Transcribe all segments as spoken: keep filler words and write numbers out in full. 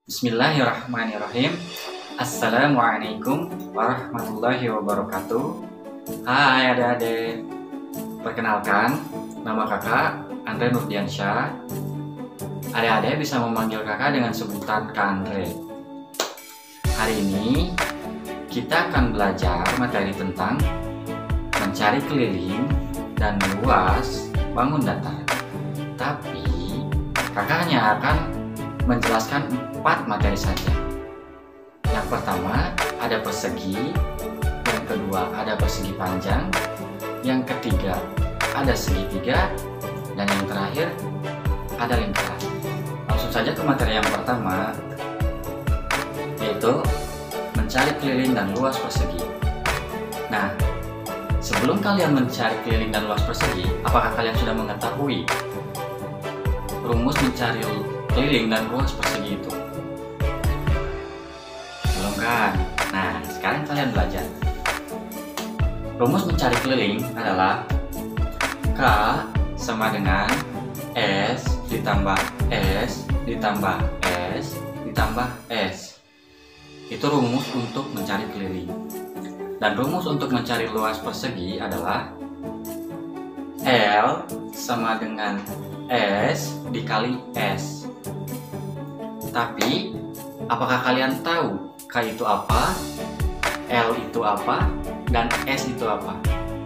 Bismillahirrahmanirrahim. Assalamualaikum warahmatullahi wabarakatuh. Hai adik-adik, perkenalkan, nama kakak Andre Nurdiansyah. Adik-adik bisa memanggil kakak dengan sebutan Kak Andre. Hari ini kita akan belajar materi tentang mencari keliling dan luas bangun datar. Tapi kakak hanya akan menjelaskan empat materi saja. Yang pertama ada persegi, yang kedua ada persegi panjang, yang ketiga ada segitiga, dan yang terakhir ada lingkaran. Langsung saja ke materi yang pertama, yaitu mencari keliling dan luas persegi. Nah, sebelum kalian mencari keliling dan luas persegi, apakah kalian sudah mengetahui rumus mencari keliling dan luas persegi itu? Belum kan? Nah, sekarang kalian belajar. Rumus mencari keliling adalah K sama dengan S ditambah S ditambah S ditambah S. Itu rumus untuk mencari keliling. Dan rumus untuk mencari luas persegi adalah L sama dengan S dikali S. Tapi, apakah kalian tahu K itu apa, L itu apa, dan S itu apa?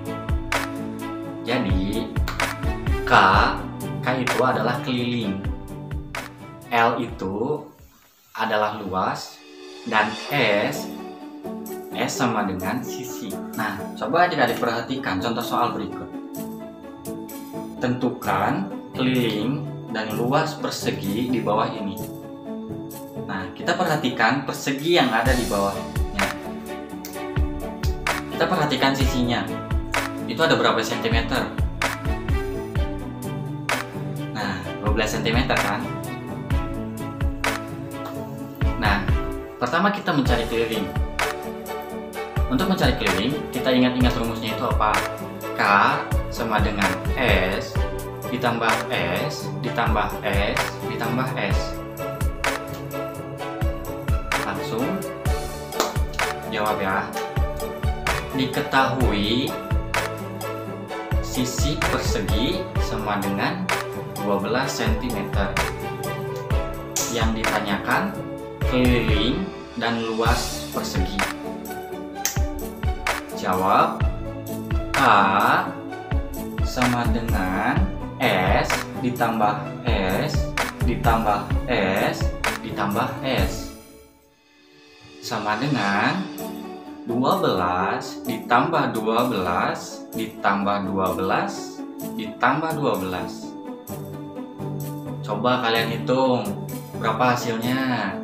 Jadi, K, K itu adalah keliling, L itu adalah luas, dan S, S sama dengan sisi. Nah, coba adik-adik perhatikan contoh soal berikut. Tentukan keliling dan luas persegi di bawah ini. Nah, kita perhatikan persegi yang ada di bawahnya. Kita perhatikan sisinya. Itu ada berapa sentimeter? Nah, dua belas sentimeter kan? Nah, pertama kita mencari keliling. Untuk mencari keliling, kita ingat-ingat rumusnya itu apa? K sama dengan S ditambah S ditambah S ditambah S. Langsung jawab ya. Diketahui sisi persegi sama dengan dua belas sentimeter. Yang ditanyakan keliling dan luas persegi. Jawab K sama dengan S ditambah S ditambah S ditambah S sama dengan dua belas ditambah dua belas ditambah dua belas ditambah dua belas. Coba kalian hitung berapa hasilnya.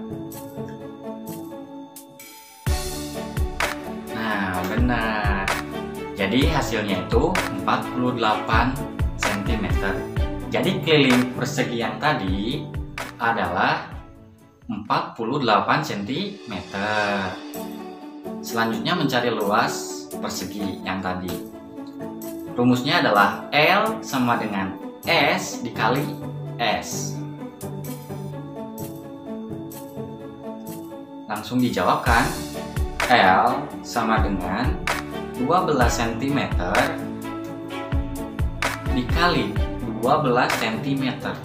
Nah, benar. Jadi hasilnya itu empat puluh delapan sentimeter. Jadi keliling persegi yang tadi adalah empat puluh delapan sentimeter. Selanjutnya mencari luas persegi yang tadi. Rumusnya adalah L sama dengan S dikali S. Langsung dijawabkan. L sama dengan dua belas sentimeter dikali dua belas sentimeter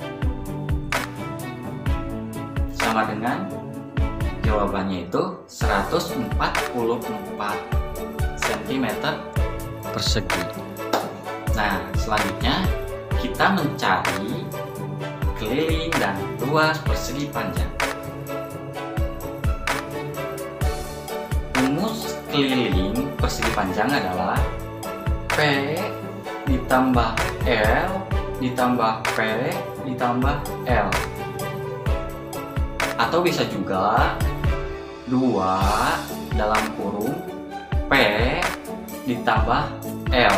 sama dengan jawabannya itu seratus empat puluh empat sentimeter persegi. Nah, selanjutnya kita mencari keliling dan luas persegi panjang. Rumus keliling persegi panjang adalah P ditambah L ditambah P ditambah L. Atau bisa juga dua dalam kurung P ditambah L.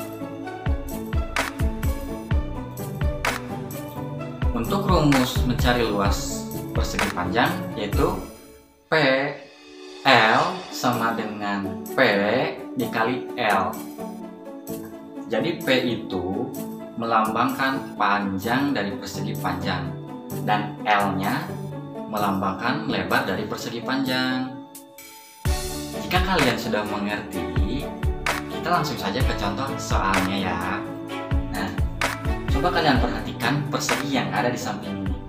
Untuk rumus mencari luas persegi panjang yaitu P L sama dengan P dikali L. Jadi P itu melambangkan panjang dari persegi panjang dan L-nya melambangkan lebar dari persegi panjang. Jika kalian sudah mengerti, kita langsung saja ke contoh soalnya ya. Nah, coba kalian perhatikan persegi yang ada di samping ini.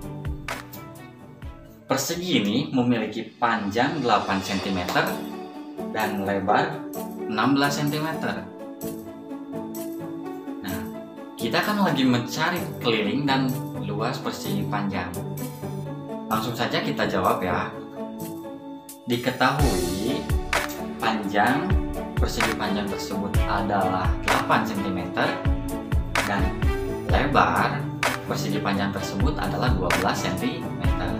Persegi ini memiliki panjang delapan sentimeter dan lebar enam belas sentimeter. Nah, kita kan lagi mencari keliling dan luas persegi panjang. Langsung saja kita jawab ya. Diketahui panjang persegi panjang tersebut adalah delapan sentimeter dan lebar persegi panjang tersebut adalah dua belas sentimeter.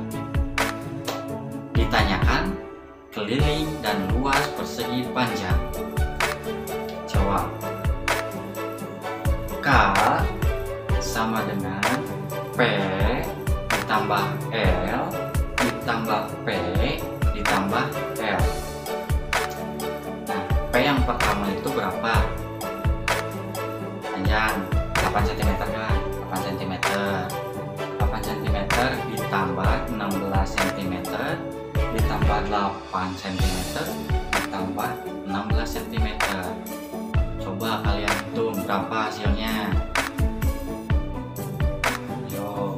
Ditanyakan keliling dan luas persegi panjang. Jawab. K sama dengan P ditambah L ditambah P ditambah L. Nah, P yang pertama itu berapa? Panjang delapan sentimeter kan? delapan sentimeter. delapan sentimeter ditambah enam belas sentimeter ditambah delapan sentimeter ditambah enam belas sentimeter. Coba kalian hitung berapa hasilnya. Ayo.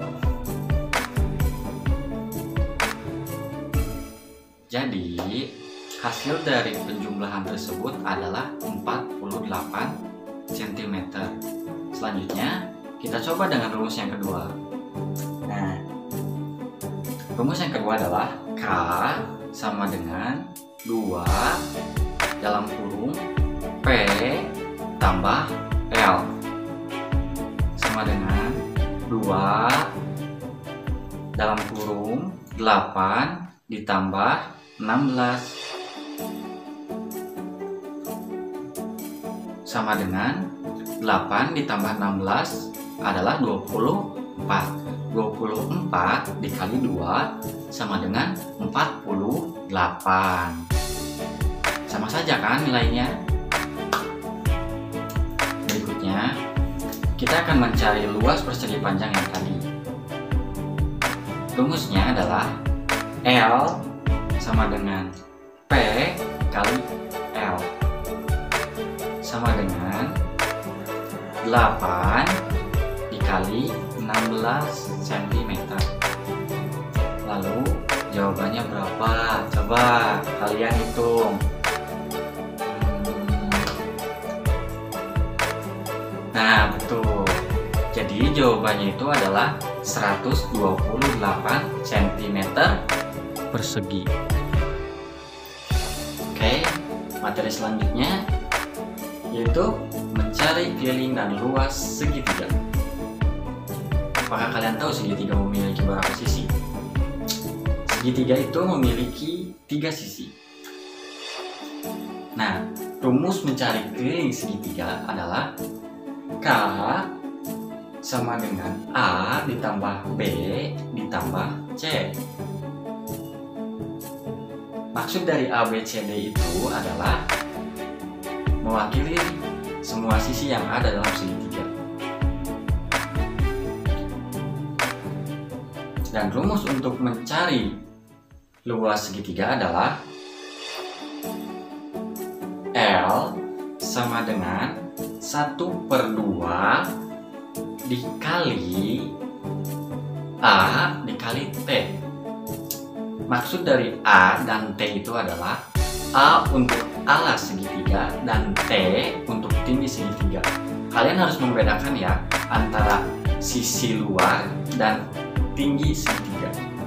Jadi hasil dari penjumlahan tersebut adalah empat puluh delapan sentimeter. Selanjutnya kita coba dengan rumus yang kedua. Nah, rumus yang kedua adalah K sama dengan dua dalam kurung P tambah L sama dengan dua dalam kurung delapan ditambah enam belas sama dengan delapan ditambah enam belas adalah dua puluh empat. dua puluh empat dikali dua sama dengan empat puluh delapan. Sama saja kan nilainya? Berikutnya, kita akan mencari luas persegi panjang yang tadi. Rumusnya adalah L sama dengan P kali L sama dengan delapan dikali enam belas sentimeter. Lalu jawabannya berapa? Coba kalian hitung. Hmm. Nah, betul. Jadi jawabannya itu adalah seratus dua puluh delapan sentimeter persegi. Oke, materi selanjutnya yaitu mencari keliling dan luas segitiga. Apakah kalian tahu segitiga memiliki berapa sisi? Segitiga itu memiliki tiga sisi. Nah, rumus mencari keliling segitiga adalah K sama dengan A ditambah B ditambah C. Maksud dari A, B, C, D itu adalah mewakili semua sisi yang ada dalam segitiga. Dan rumus untuk mencari luas segitiga adalah L sama dengan satu per dua dikali A dikali T. Maksud dari A dan T itu adalah A untuk alas segitiga dan T untuk tinggi segitiga. Kalian harus membedakan ya antara sisi luar dan tinggi segitiga.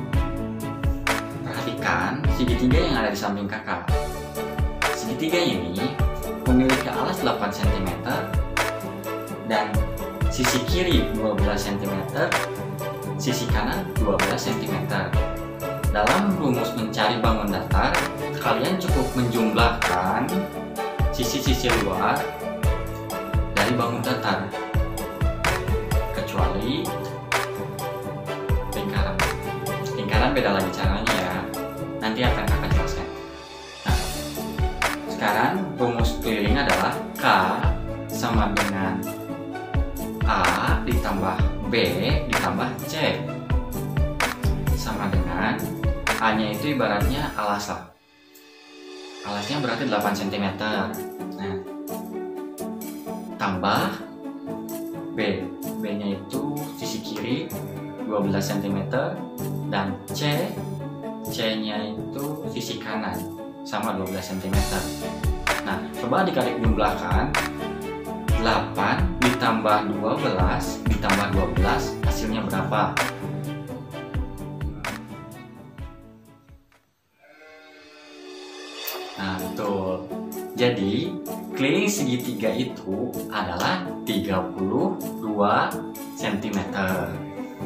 Perhatikan segitiga yang ada di samping kakak. Segitiga ini memiliki alas delapan sentimeter dan sisi kiri dua belas sentimeter, sisi kanan dua belas sentimeter. Dalam rumus mencari bangun datar, kalian cukup menjumlahkan sisi-sisi luar dari bangun datar, kecuali lingkaran. Lingkaran beda lagi caranya ya, nanti akan kakak jelaskan. Nah, sekarang rumus keliling adalah K sama dengan A ditambah B ditambah C sama dengan A-nya itu ibaratnya alas lah. Alasnya berarti delapan sentimeter. Nah, tambah B. B-nya itu sisi kiri dua belas sentimeter dan C. C-nya itu sisi kanan sama dua belas sentimeter. Nah, coba dikali jumlahkan. delapan ditambah dua belas ditambah dua belas hasilnya berapa? Nah, betul. Jadi, keliling segitiga itu adalah tiga puluh dua sentimeter.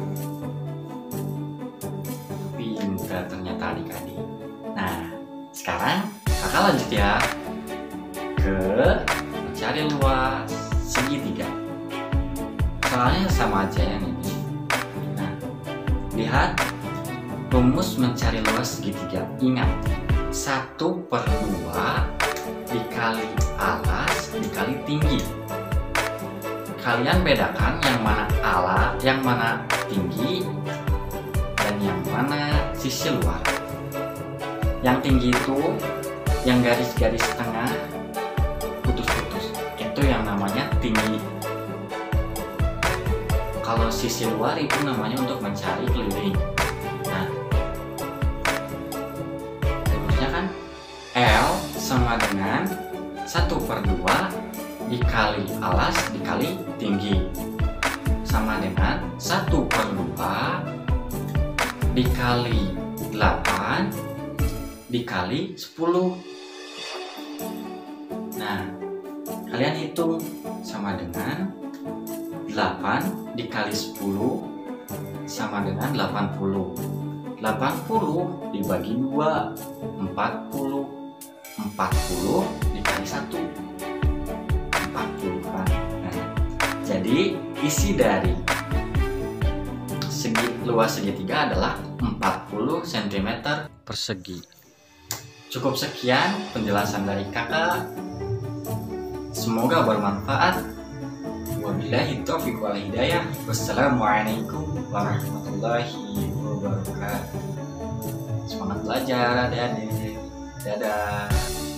Pintar ternyata adik-adik. Nah, sekarang kakak lanjut ya ke mencari luas segitiga. Soalnya sama aja yang ini. Nah, lihat rumus mencari luas segitiga. Ingat, satu per dua dikali alas dikali tinggi. Kalian bedakan yang mana alas, yang mana tinggi, dan yang mana sisi luar. Yang tinggi itu yang garis-garis tengah putus-putus, itu yang namanya tinggi. Kalau sisi luar itu namanya untuk mencari keliling. Nah, rumusnya kan L sama dengan satu per dua dikali alas dikali tinggi, sama dengan satu per dua dikali delapan dikali sepuluh. Nah, kalian hitung, sama dengan delapan dikali sepuluh sama dengan delapan puluh. delapan puluh dibagi dua, empat puluh. empat puluh dikali satu, empat puluh kan. Nah, jadi isi dari segi luas segitiga adalah empat puluh sentimeter persegi. Cukup sekian penjelasan dari kakak. Semoga bermanfaat. Wabillahi taufiq wal hidayah. Wassalamualaikum warahmatullahi wabarakatuh. Semangat belajar adik-adik. Dadah.